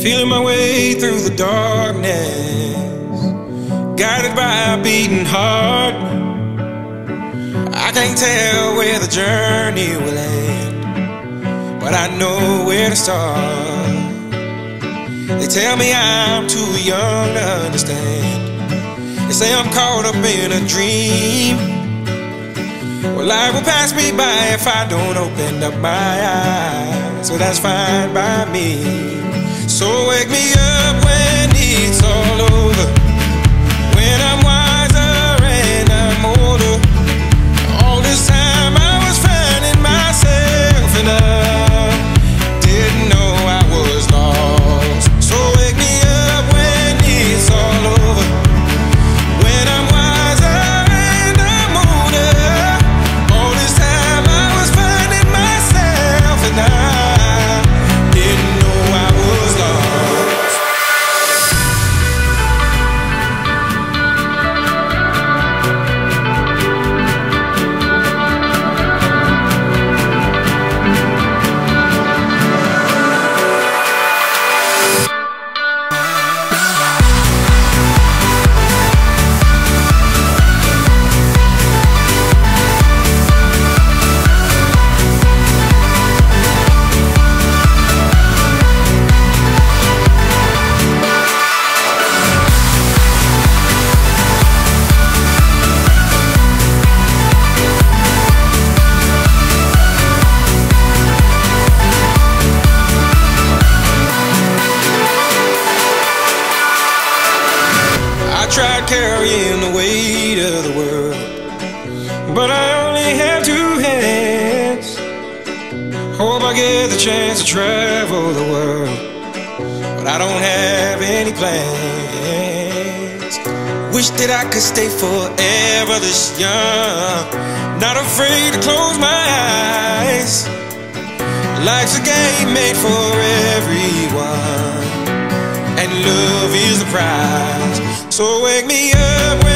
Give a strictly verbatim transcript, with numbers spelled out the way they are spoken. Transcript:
feeling my way through the darkness, guided by a beating heart. I can't tell where the journey will end, but I know where to start. They tell me I'm too young to understand. They say I'm caught up in a dream. Well, life will pass me by if I don't open up my eyes, so that's fine by me. So wake me up when it's all over, when I'm wiser and I'm older. All this time I was finding myself and I didn't know I was lost. So wake me up when it's all over, when I'm wiser and I'm older. All this time I was finding myself and I didn't know I was lost. I tried carrying the weight of the world, but I only have two hands. Hope I get the chance to travel the world, but I don't have any plans. Wish that I could stay forever this young, not afraid to close my eyes. Life's a game made for everyone, and love is the prize. So wake me up